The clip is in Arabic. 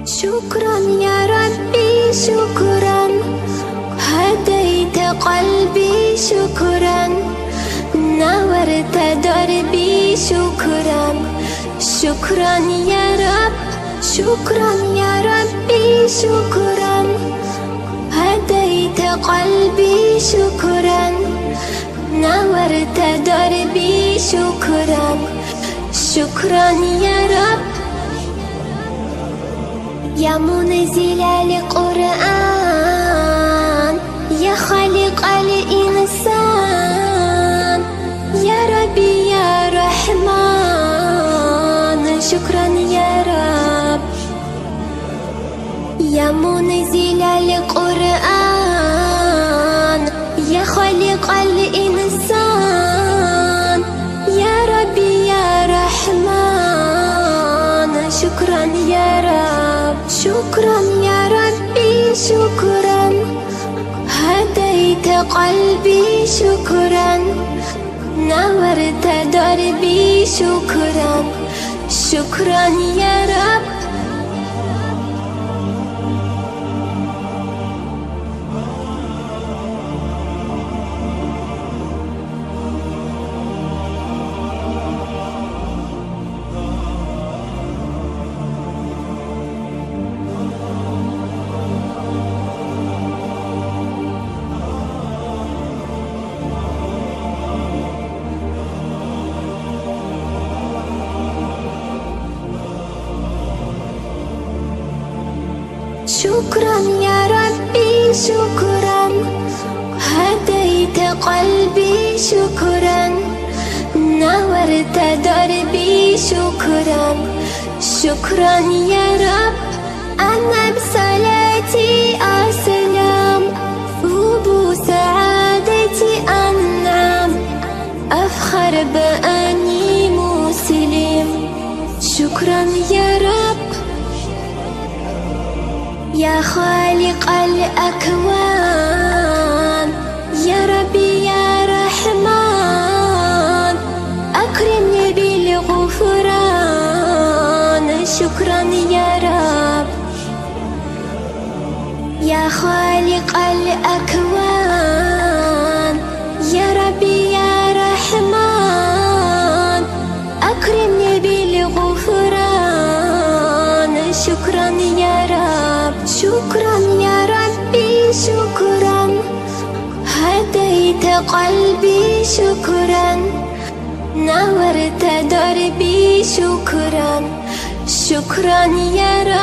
شكرا يا ربي شكرا، هديت قلبي شكرا، نورت دربي شكرا. شكرا يا رب، شكرا يا ربي شكرا، هديت قلبي شكرا، نورت دربي شكرا. شكرا يا رب. يا منزل القرآن، يا خالق الإنسان، يا ربي يا رحمن، شكرا يا رب. يا منزل القرآن، يا خالق الإنسان، يا ربي يا رحمن، شكرا يا رب. شكرا يا ربي شكرا، هديت قلبي شكرا، نورت دربي شكرا. شكرا يا رب. شكرا يا ربي شكرا، هديت قلبي شكرا، نورت دربي شكرا. شكرا يا رب. أنا بصلاتي أسلم، وبو سعادتي أنعم، أفخر بأني مسلم. شكرا يا رب. يا خالق الأكوان، يا ربي يا رحمن، أكرمني بالغفران. شكرا يا رب. يا خالق الأكوان، يا ربي يا رحمن، أكرمني بالغفران. شكرا يا رب. شكرا يا ربي شكرا، هديت قلبي شكرا، نورت دربي شكرا. شكرا يا رب.